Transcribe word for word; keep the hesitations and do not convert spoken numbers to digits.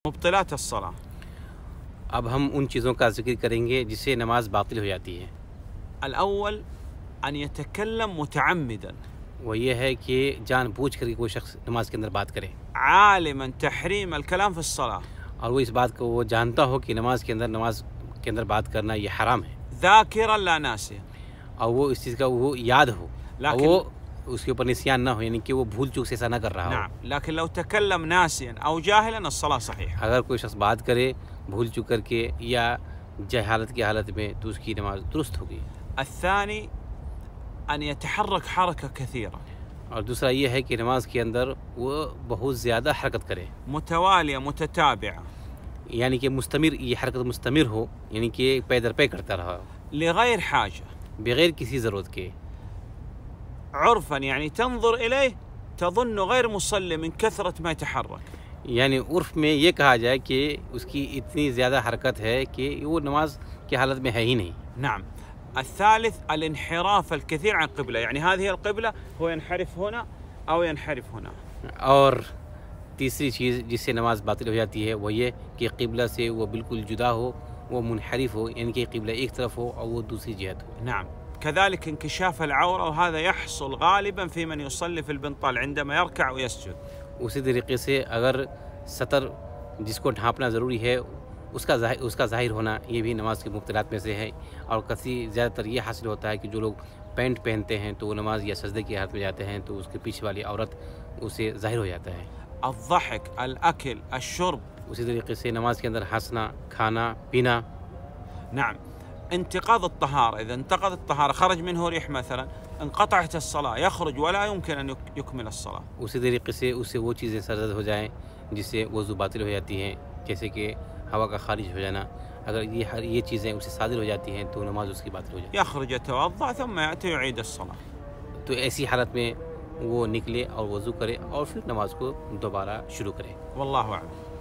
مبطلات الصلاة. اب ہم ان چیزوں کا ذکر کریں گے جس سے نماز باطل ہو جاتی ہے. الأول أن يتكلم متعمدا. وہ یہ ہے کہ جان بوجھ کر کے کوئی شخص نماز کے اندر بات کرے عالما تحريم الكلام في الصلاة. اور وہ اس بات کو وہ جانتا ہو کہ نماز کے اندر نماز کے اندر بات کرنا یہ حرام ہے. ذاكرا لا ناسيا. اور وہ اس چیز کا وہ یاد ہو اور لیکن وہ اس کے اوپر نسیان نہ ہو، یعنی کہ وہ بھول چوک سے ایسا نہ کر رہا ہو. نعم، لكن لو تكلم ناسيا أو جاهلا الصلاة صحيحة. اگر کوئی شخص بات کرے بھول چک کر کے یا جہالت کی حالت میں تو اس کی نماز درست ہوگی. الثاني أن يتحرك حركة كثيرة اور دوسرا یہ ہے کہ نماز کے اندر وہ بہت زیادہ حرکت کرے، متوالية متتابعة یعنی کہ مستمر، یہ حرکت مستمر ہو، یعنی کہ پے در پے کرتا رہا لغير حاجة بغیر کسی ضرورت کے. عرفا يعني تنظر إليه تظن غير مصلي من كثرة ما يتحرك. یعنی عرف میں یہ کہا جائے کہ اس کی اتنی زیادہ حرکت ہے کہ وہ نماز کی حالت میں ہے ہی نہیں. نعم. الثالث الانحراف الكثير عن القبلة، يعني هذه القبلة هو ينحرف هنا أو ينحرف هنا. اور تیسری چیز جس سے نماز باطل ہو جاتی ہے وہ یہ کہ قبلہ سے وہ بالکل جدا ہو، وہ منحرف ہو، یعنی کہ قبلہ ایک طرف ہو اور وہ دوسری جہت ہو. نعم. كذلك انكشاف العورة، وهذا يحصل غالبا في من يصلي في البنطال عندما يركع ويسجد. اسی طریقے سے اگر سطر جس کو ڈھانپنا ضروری ہے اس کا ظاہر اس کا ظاہر ہونا یہ بھی نماز کے مبطلات میں سے ہے. اور کثیر زیادہ تر یہ حاصل ہوتا ہے کہ جو لوگ پینٹ پہنتے ہیں تو وہ نماز یا سجدے کی حالت میں جاتے ہیں تو اس کے پیچھے والی عورت اسے ظاہر ہو جاتا ہے. الضحك، الأكل، الشرب. اسی طریقے سے نماز کے اندر ہنسنا، کھانا پینا. نعم. انتقاض الطهارة، إذا انتقض الطهارة خرج منه ريح مثلا انقطعت الصلاة، يخرج ولا يمكن أن يكمل الصلاة. اسی طریقے سے اس سے وہ چیزیں سرزد ہو جائیں جس سے وضو باطل ہو جاتی ہیں، جیسے کہ ہوا کا خارج ہو جانا. اگر یہ ہر یہ چیزیں اسے صادر ہو جاتی ہیں تو نماز اس کی باطل ہو جاتی ہے. يخرج يتوضأ ثم يأتي يعيد الصلاة. تو ایسی حالت میں وہ نکلے اور وضو کرے اور پھر نماز کو دوبارہ شروع کرے. والله أعلم.